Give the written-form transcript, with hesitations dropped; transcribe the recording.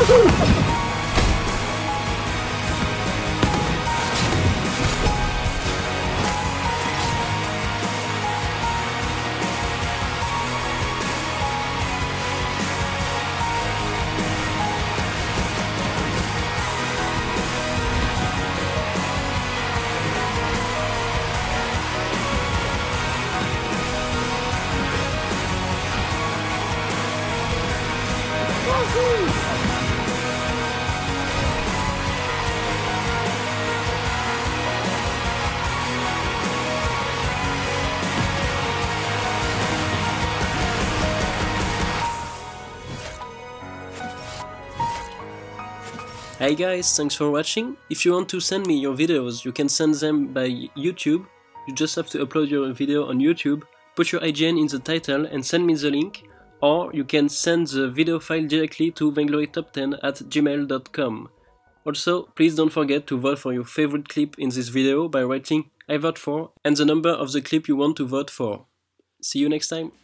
Hey guys, thanks for watching. If you want to send me your videos, you can send them by YouTube. You just have to upload your video on YouTube, put your IGN in the title and send me the link, or you can send the video file directly to vainglorytop10@gmail.com. Also, please don't forget to vote for your favorite clip in this video by writing I vote for and the number of the clip you want to vote for. See you next time!